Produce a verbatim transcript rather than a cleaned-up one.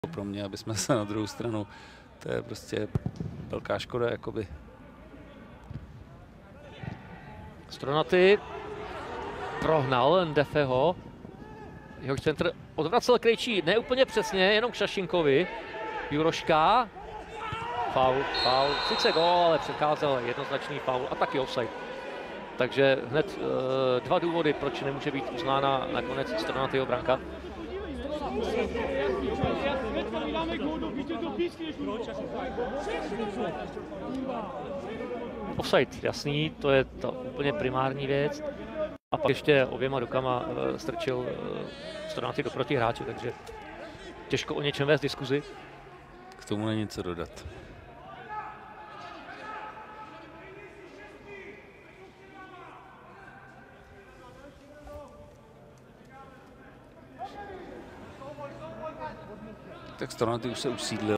pro mě, aby jsme se na druhou stranu, to je prostě velká škoda, jakoby. Stronaty prohnal Ndefeho. Jeho centr odvracel Krejčí ne úplně přesně, jenom k Šašinkovi. Juroška. Faul, faul. Sice gól, ale předcházel jednoznačný faul a taky offside. Takže hned e, dva důvody, proč nemůže být uznána nakonec Stronatyho branka. Offside, jasný, to je ta úplně primární věc. A pak ještě oběma rukama e, strčil e, Stronaty do protihráče, takže těžko o něčem vést diskuzi. K tomu není co dodat. Tak Stronaty už se usídlil.